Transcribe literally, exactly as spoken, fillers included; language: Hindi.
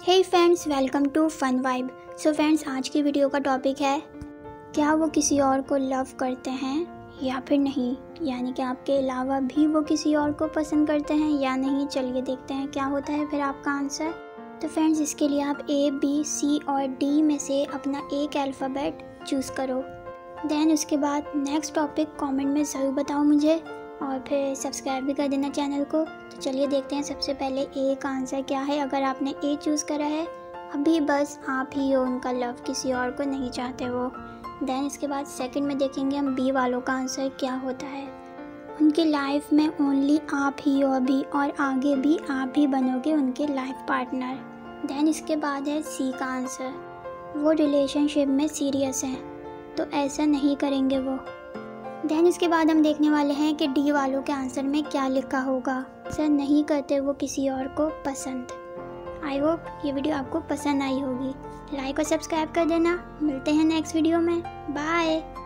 Hey friends, welcome to fun vibe. So friends, आज की वीडियो का टॉपिक है क्या वो किसी और को लव करते हैं या फिर नहीं, यानी कि आपके अलावा भी वो किसी और को पसंद करते हैं या नहीं। चलिए देखते हैं क्या होता है फिर आपका आंसर। तो फ्रेंड्स, इसके लिए आप ए बी सी और डी में से अपना एक अल्फ़ाबेट चूज़ करो। देन उसके बाद नेक्स्ट टॉपिक कमेंट में ज़रूर बताओ मुझे, और फिर सब्सक्राइब भी कर देना चैनल को। तो चलिए देखते हैं सबसे पहले ए का आंसर क्या है। अगर आपने ए चूज़ करा है, अभी बस आप ही हो उनका लव, किसी और को नहीं चाहते वो। देन इसके बाद सेकंड में देखेंगे हम बी वालों का आंसर क्या होता है। उनकी लाइफ में ओनली आप ही हो अभी, और आगे भी आप ही बनोगे उनके लाइफ पार्टनर। देन इसके बाद है सी का आंसर, वो रिलेशनशिप में सीरियस हैं, तो ऐसा नहीं करेंगे वो। देन इसके बाद हम देखने वाले हैं कि डी वालों के आंसर में क्या लिखा होगा। ऐसा नहीं करते वो किसी और को पसंद। आई होप ये वीडियो आपको पसंद आई होगी। लाइक और सब्सक्राइब कर देना। मिलते हैं नेक्स्ट वीडियो में। बाय।